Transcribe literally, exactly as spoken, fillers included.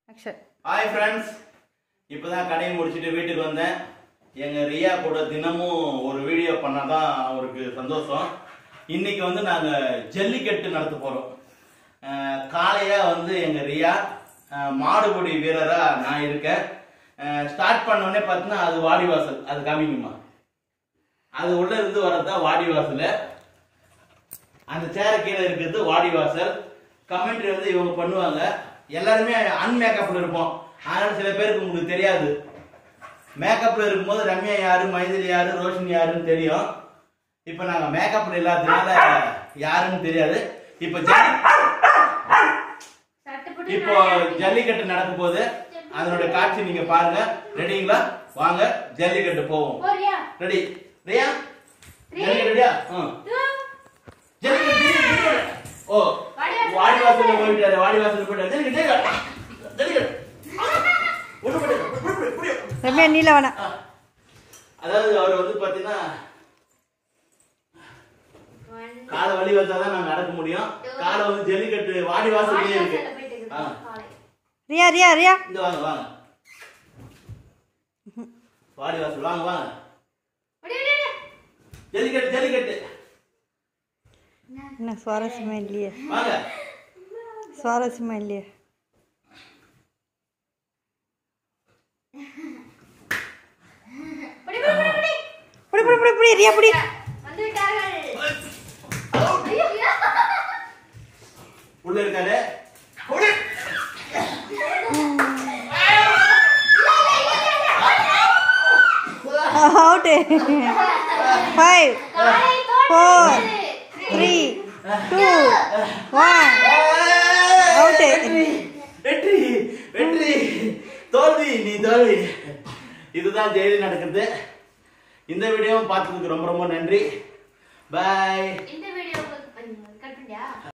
Action. Hi friends. இப்போதான் கடையை முடிச்சிட்டு வீட்டுக்கு வந்தேன். எங்க ரியா கூட தினமும் ஒரு வீடியோ பண்ணாதான் அவருக்கு சந்தோஷம். இன்னைக்கு வந்து நாங்க ஜல்லிக்கட்டு நடத்த போறோம். காலையா வந்து எங்க ரியா மாடுபிடி வீரரா நான் இருக்கேன். ஸ்டார்ட் பண்ண உடனே பார்த்தீங்கன்னா அது வாடிவாசல். அது காமிக்குமா? அது உள்ள இருந்து வரதா வாடிவாசல். அந்த சேர் கீழே இருக்கிறது வாடிவாசல். கமெண்ட்ரி வந்து இவங்க பண்ணுவாங்க. எல்லாருமே அன்மேக்கப்ல இருப்போம். அதனால சில பேருக்கு உங்களுக்கு தெரியாது. மேக்கப்ல இருக்கும்போது ரம்யா யாரு, மைதிலி யாரு, ரோஷினி யாருன்னு தெரியும். இப்ப நாங்க மேக்கப்ல இல்லாததுனால யாருன்னு தெரியாது. இப்ப இப்போ ஜல்லிக்கட்டு நடக்கும் போது அதனுடைய காட்சி நீங்க பாருங்க. ரெடிங்களா? வாங்க ஜல்லிக்கட்டு போவோம். ரெடி ரியா? ரெடியா? ஜல்லிக்கட்டு. ஓ வாடிவாசல்ல போயிட்டாரு. வாடிவாசல்ல போயிட்டாரு. ஜல்லிக்கட்டு ஜல்லிக்கட்டு. ரம்யா நீல வேணா. அதாவது அவர் வந்து பாத்தீங்கன்னா கால வலி வந்தாதான் நான் நடக்க முடியும். கால வந்து ஜல்லிக்கட்டு வாடிவாசல்லே இருக்கு. ரியா ரியா ரியா இந்த வாங்க வாங்க. வாடிவாசல் வாங்க வாங்க. ஜல்லிக்கட்டு ஜல்லிக்கட்டு. என்ன சுவாரஸ்யமா இல்லையே? வாங்க. சுவாரஸ்யமா இல்லையே? புடி புடி புடி புடி ரியா புடி. உள்ள இருக்காரு. புடி. Out. Five, four, three, two, one. Out. வெற்றி வெற்றி. தோல்வி நீ தோல்வி. இதுதான் ஜெயிலில் நடக்குது. இந்த வீடியோவும் பார்த்ததுக்கு ரொம்ப ரொம்ப நன்றி. பாய்.